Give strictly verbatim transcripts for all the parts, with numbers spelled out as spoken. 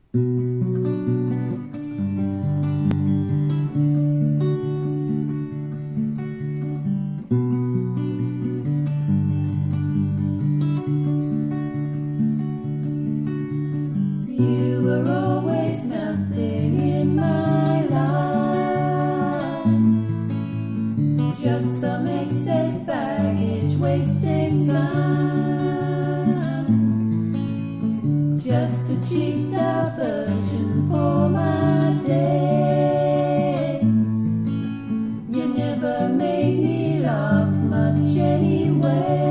You were always nothing in my life, just some excess baggage wasting time, just a cheap diversion for my day. You never made me laugh much anyway.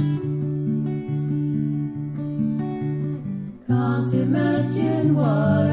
Can't imagine what